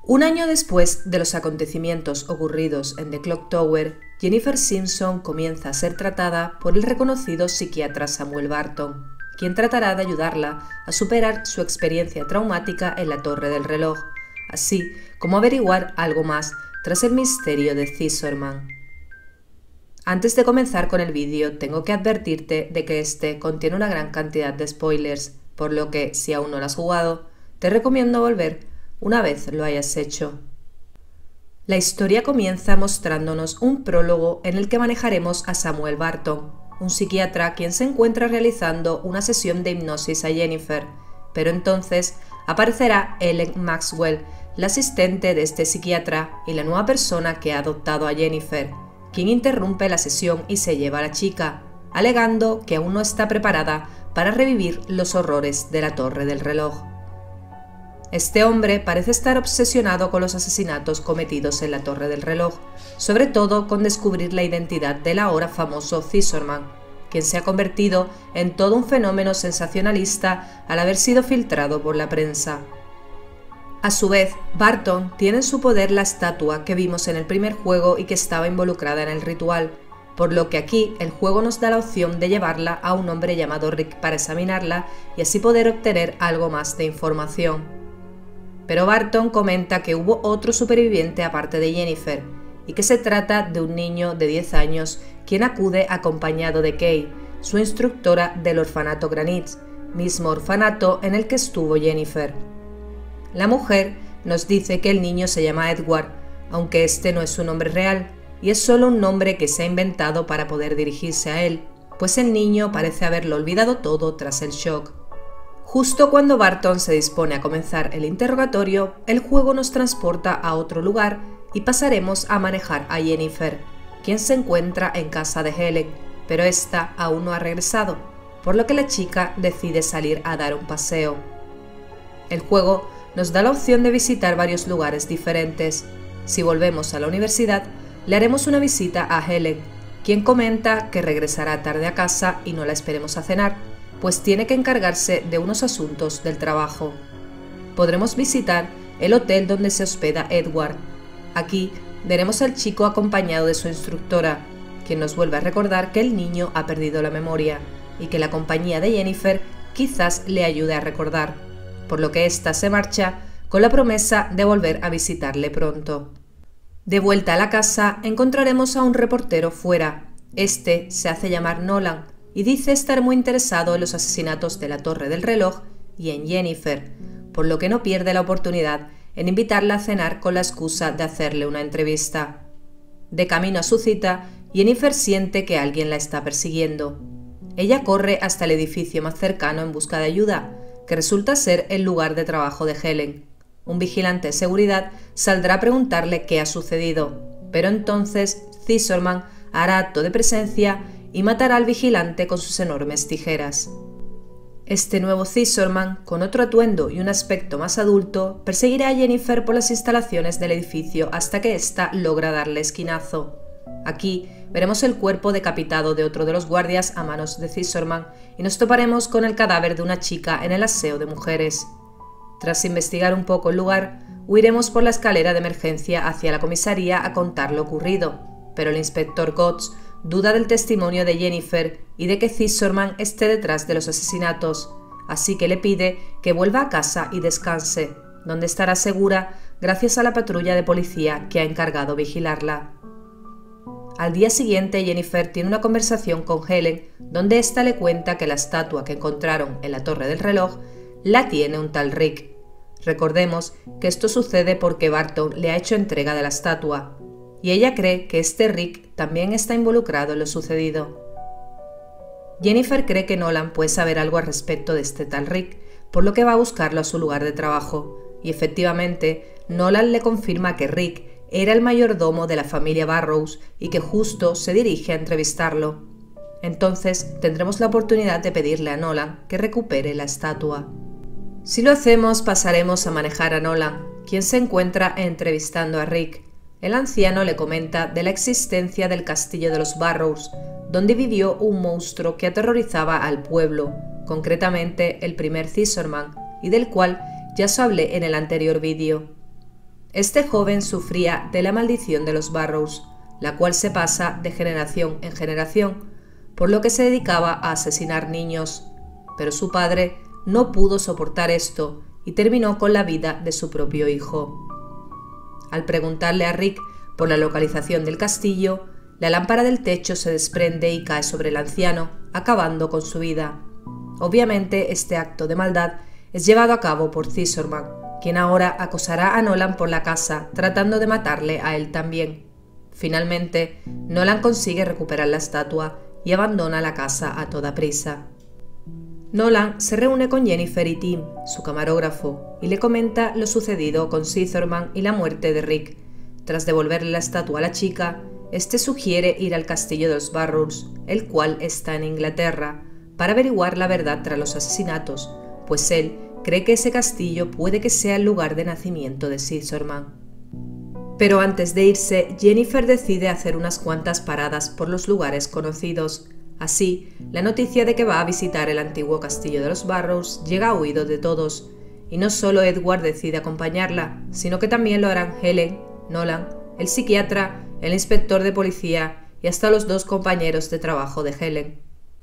Un año después de los acontecimientos ocurridos en The Clock Tower, Jennifer Simpson comienza a ser tratada por el reconocido psiquiatra Samuel Barton, quien tratará de ayudarla a superar su experiencia traumática en la Torre del Reloj, así como averiguar algo más tras el misterio de Scissorman. Antes de comenzar con el vídeo, tengo que advertirte de que este contiene una gran cantidad de spoilers, por lo que, si aún no lo has jugado, te recomiendo volver una vez lo hayas hecho. La historia comienza mostrándonos un prólogo en el que manejaremos a Samuel Barton, un psiquiatra quien se encuentra realizando una sesión de hipnosis a Jennifer, pero entonces aparecerá Ellen Maxwell, la asistente de este psiquiatra y la nueva persona que ha adoptado a Jennifer, quien interrumpe la sesión y se lleva a la chica, alegando que aún no está preparada para revivir los horrores de la Torre del Reloj. Este hombre parece estar obsesionado con los asesinatos cometidos en la Torre del Reloj, sobre todo con descubrir la identidad del ahora famoso Scissorman, quien se ha convertido en todo un fenómeno sensacionalista al haber sido filtrado por la prensa. A su vez, Barton tiene en su poder la estatua que vimos en el primer juego y que estaba involucrada en el ritual, por lo que aquí el juego nos da la opción de llevarla a un hombre llamado Rick para examinarla y así poder obtener algo más de información. Pero Barton comenta que hubo otro superviviente aparte de Jennifer, y que se trata de un niño de 10 años quien acude acompañado de Kay, su instructora del orfanato Granite, mismo orfanato en el que estuvo Jennifer. La mujer nos dice que el niño se llama Edward, aunque este no es su nombre real, y es solo un nombre que se ha inventado para poder dirigirse a él, pues el niño parece haberlo olvidado todo tras el shock. Justo cuando Barton se dispone a comenzar el interrogatorio, el juego nos transporta a otro lugar y pasaremos a manejar a Jennifer, quien se encuentra en casa de Helen, pero esta aún no ha regresado, por lo que la chica decide salir a dar un paseo. El juego nos da la opción de visitar varios lugares diferentes. Si volvemos a la universidad, le haremos una visita a Helen, quien comenta que regresará tarde a casa y no la esperemos a cenar, pues tiene que encargarse de unos asuntos del trabajo. Podremos visitar el hotel donde se hospeda Edward. Aquí veremos al chico acompañado de su instructora, quien nos vuelve a recordar que el niño ha perdido la memoria y que la compañía de Jennifer quizás le ayude a recordar, por lo que ésta se marcha con la promesa de volver a visitarle pronto. De vuelta a la casa encontraremos a un reportero fuera. Este se hace llamar Nolan y dice estar muy interesado en los asesinatos de la Torre del Reloj y en Jennifer, por lo que no pierde la oportunidad en invitarla a cenar con la excusa de hacerle una entrevista. De camino a su cita, Jennifer siente que alguien la está persiguiendo. Ella corre hasta el edificio más cercano en busca de ayuda, que resulta ser el lugar de trabajo de Helen. Un vigilante de seguridad saldrá a preguntarle qué ha sucedido, pero entonces Scissorman hará acto de presencia y matará al vigilante con sus enormes tijeras. Este nuevo Scissorman, con otro atuendo y un aspecto más adulto, perseguirá a Jennifer por las instalaciones del edificio hasta que ésta logra darle esquinazo. Aquí veremos el cuerpo decapitado de otro de los guardias a manos de Scissorman y nos toparemos con el cadáver de una chica en el aseo de mujeres. Tras investigar un poco el lugar, huiremos por la escalera de emergencia hacia la comisaría a contar lo ocurrido, pero el inspector Gotts duda del testimonio de Jennifer y de que Scissorman esté detrás de los asesinatos, así que le pide que vuelva a casa y descanse, donde estará segura gracias a la patrulla de policía que ha encargado vigilarla. Al día siguiente, Jennifer tiene una conversación con Helen, donde ésta le cuenta que la estatua que encontraron en la Torre del Reloj la tiene un tal Rick. Recordemos que esto sucede porque Barton le ha hecho entrega de la estatua, y ella cree que este Rick también está involucrado en lo sucedido. Jennifer cree que Nolan puede saber algo al respecto de este tal Rick, por lo que va a buscarlo a su lugar de trabajo, y efectivamente Nolan le confirma que Rick era el mayordomo de la familia Burrows y que justo se dirige a entrevistarlo. Entonces tendremos la oportunidad de pedirle a Nolan que recupere la estatua. Si lo hacemos, pasaremos a manejar a Nolan, quien se encuentra entrevistando a Rick. El anciano le comenta de la existencia del castillo de los Burrows, donde vivió un monstruo que aterrorizaba al pueblo, concretamente el primer Scissorman, y del cual ya os hablé en el anterior vídeo. Este joven sufría de la maldición de los Burrows, la cual se pasa de generación en generación, por lo que se dedicaba a asesinar niños, pero su padre no pudo soportar esto y terminó con la vida de su propio hijo. Al preguntarle a Rick por la localización del castillo, la lámpara del techo se desprende y cae sobre el anciano, acabando con su vida. Obviamente, este acto de maldad es llevado a cabo por Scissorman, quien ahora acosará a Nolan por la casa, tratando de matarle a él también. Finalmente, Nolan consigue recuperar la estatua y abandona la casa a toda prisa. Nolan se reúne con Jennifer y Tim, su camarógrafo, y le comenta lo sucedido con Scissorman y la muerte de Rick. Tras devolverle la estatua a la chica, este sugiere ir al castillo de los Burrows, el cual está en Inglaterra, para averiguar la verdad tras los asesinatos, pues él cree que ese castillo puede que sea el lugar de nacimiento de Scissorman. Pero antes de irse, Jennifer decide hacer unas cuantas paradas por los lugares conocidos. Así, la noticia de que va a visitar el antiguo castillo de los Burrows llega a oídos de todos, y no solo Edward decide acompañarla, sino que también lo harán Helen, Nolan, el psiquiatra, el inspector de policía y hasta los 2 compañeros de trabajo de Helen.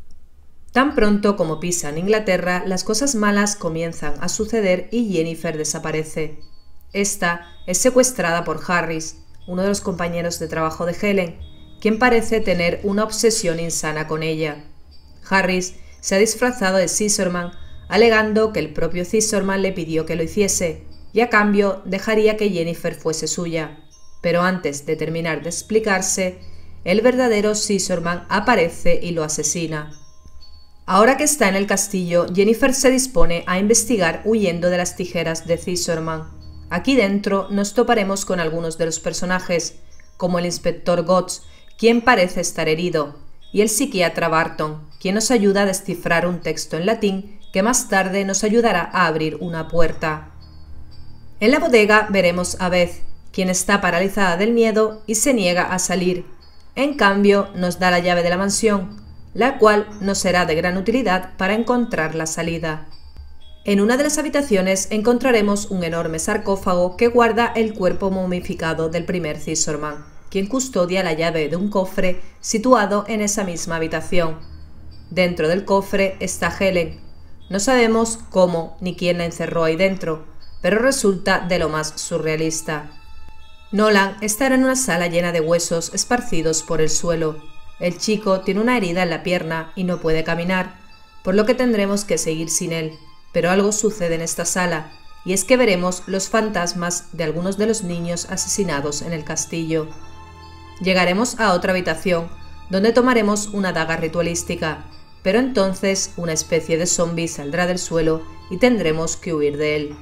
Tan pronto como pisan Inglaterra, las cosas malas comienzan a suceder y Jennifer desaparece. Esta es secuestrada por Harris, uno de los compañeros de trabajo de Helen, quien parece tener una obsesión insana con ella. Harris se ha disfrazado de Scissorman, alegando que el propio Scissorman le pidió que lo hiciese, y a cambio dejaría que Jennifer fuese suya. Pero antes de terminar de explicarse, el verdadero Scissorman aparece y lo asesina. Ahora que está en el castillo, Jennifer se dispone a investigar huyendo de las tijeras de Scissorman. Aquí dentro nos toparemos con algunos de los personajes, como el inspector Gotts, quien parece estar herido, y el psiquiatra Barton, quien nos ayuda a descifrar un texto en latín que más tarde nos ayudará a abrir una puerta. En la bodega veremos a Beth, quien está paralizada del miedo y se niega a salir. En cambio, nos da la llave de la mansión, la cual nos será de gran utilidad para encontrar la salida. En una de las habitaciones encontraremos un enorme sarcófago que guarda el cuerpo momificado del primer Scissorman, quien custodia la llave de un cofre situado en esa misma habitación. Dentro del cofre está Helen. No sabemos cómo ni quién la encerró ahí dentro, pero resulta de lo más surrealista. Nolan estará en una sala llena de huesos esparcidos por el suelo. El chico tiene una herida en la pierna y no puede caminar, por lo que tendremos que seguir sin él. Pero algo sucede en esta sala, y es que veremos los fantasmas de algunos de los niños asesinados en el castillo. Llegaremos a otra habitación, donde tomaremos una daga ritualística, pero entonces una especie de zombie saldrá del suelo y tendremos que huir de él.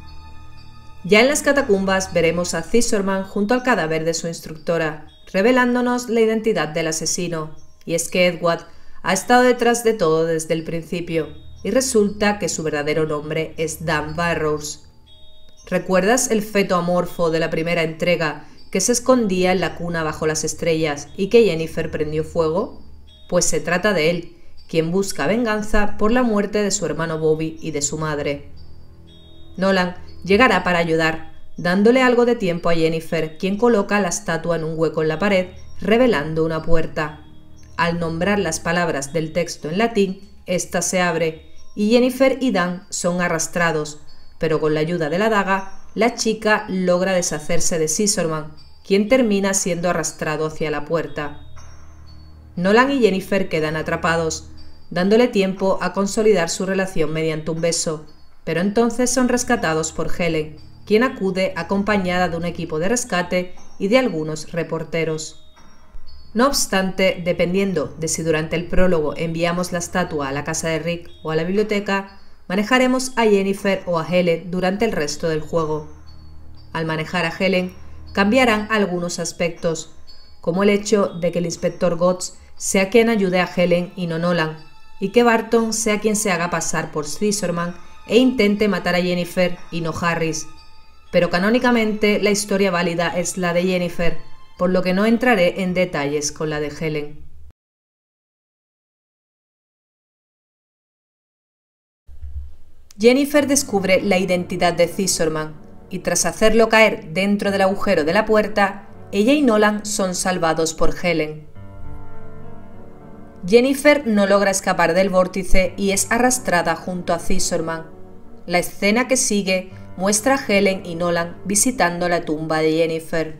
Ya en las catacumbas veremos a Scissorman junto al cadáver de su instructora, revelándonos la identidad del asesino, y es que Edward ha estado detrás de todo desde el principio, y resulta que su verdadero nombre es Dan Burrows. ¿Recuerdas el feto amorfo de la primera entrega que se escondía en la cuna bajo las estrellas y que Jennifer prendió fuego? Pues se trata de él, quien busca venganza por la muerte de su hermano Bobby y de su madre. Nolan llegará para ayudar, dándole algo de tiempo a Jennifer, quien coloca la estatua en un hueco en la pared, revelando una puerta. Al nombrar las palabras del texto en latín, ésta se abre, y Jennifer y Dan son arrastrados, pero con la ayuda de la daga, la chica logra deshacerse de Scissorman, quien termina siendo arrastrado hacia la puerta. Nolan y Jennifer quedan atrapados, dándole tiempo a consolidar su relación mediante un beso, pero entonces son rescatados por Helen, quien acude acompañada de un equipo de rescate y de algunos reporteros. No obstante, dependiendo de si durante el prólogo enviamos la estatua a la casa de Rick o a la biblioteca, manejaremos a Jennifer o a Helen durante el resto del juego. Al manejar a Helen, cambiarán algunos aspectos, como el hecho de que el inspector Gotts sea quien ayude a Helen y no Nolan, y que Barton sea quien se haga pasar por Scissorman e intente matar a Jennifer y no Harris. Pero canónicamente la historia válida es la de Jennifer, por lo que no entraré en detalles con la de Helen. Jennifer descubre la identidad de Scissorman, y tras hacerlo caer dentro del agujero de la puerta, ella y Nolan son salvados por Helen. Jennifer no logra escapar del vórtice y es arrastrada junto a Scissorman. La escena que sigue muestra a Helen y Nolan visitando la tumba de Jennifer.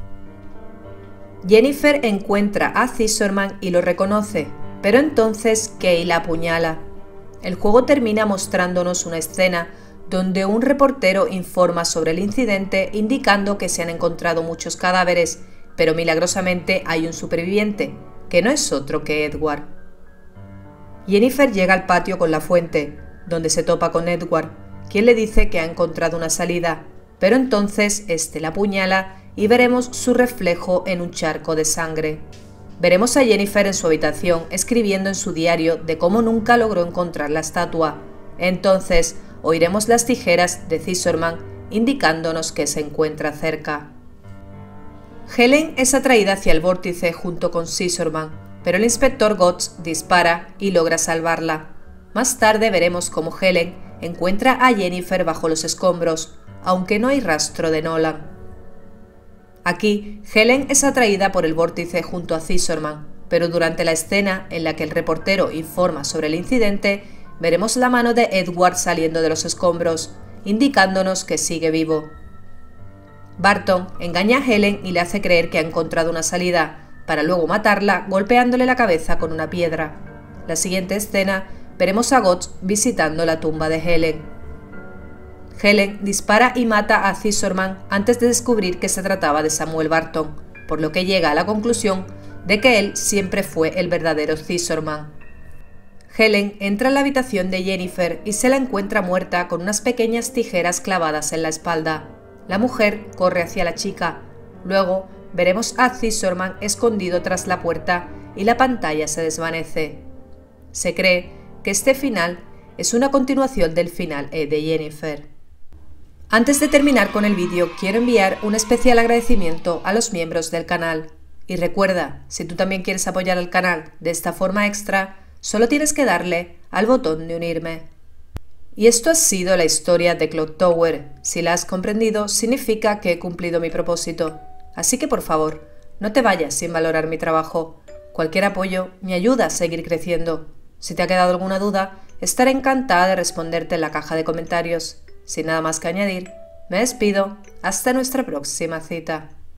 Jennifer encuentra a Scissorman y lo reconoce, pero entonces Kay la apuñala. El juego termina mostrándonos una escena donde un reportero informa sobre el incidente indicando que se han encontrado muchos cadáveres, pero milagrosamente hay un superviviente, que no es otro que Edward. Jennifer llega al patio con la fuente, donde se topa con Edward, quien le dice que ha encontrado una salida, pero entonces este la apuñala y veremos su reflejo en un charco de sangre. Veremos a Jennifer en su habitación escribiendo en su diario de cómo nunca logró encontrar la estatua. Entonces oiremos las tijeras de Scissorman indicándonos que se encuentra cerca. Helen es atraída hacia el vórtice junto con Scissorman, pero el inspector Gotts dispara y logra salvarla. Más tarde veremos cómo Helen encuentra a Jennifer bajo los escombros, aunque no hay rastro de Nolan. Aquí, Helen es atraída por el vórtice junto a Scissorman, pero durante la escena en la que el reportero informa sobre el incidente, veremos la mano de Edward saliendo de los escombros, indicándonos que sigue vivo. Barton engaña a Helen y le hace creer que ha encontrado una salida, para luego matarla golpeándole la cabeza con una piedra. La siguiente escena, veremos a Gotts visitando la tumba de Helen. Helen dispara y mata a Scissorman antes de descubrir que se trataba de Samuel Barton, por lo que llega a la conclusión de que él siempre fue el verdadero Scissorman. Helen entra en la habitación de Jennifer y se la encuentra muerta con unas pequeñas tijeras clavadas en la espalda. La mujer corre hacia la chica. Luego veremos a Scissorman escondido tras la puerta y la pantalla se desvanece. Se cree que este final es una continuación del final de Jennifer. Antes de terminar con el vídeo, quiero enviar un especial agradecimiento a los miembros del canal. Y recuerda, si tú también quieres apoyar al canal de esta forma extra, solo tienes que darle al botón de unirme. Y esto ha sido la historia de Clock Tower. Si la has comprendido, significa que he cumplido mi propósito. Así que por favor, no te vayas sin valorar mi trabajo. Cualquier apoyo me ayuda a seguir creciendo. Si te ha quedado alguna duda, estaré encantada de responderte en la caja de comentarios. Sin nada más que añadir, me despido. Hasta nuestra próxima cita.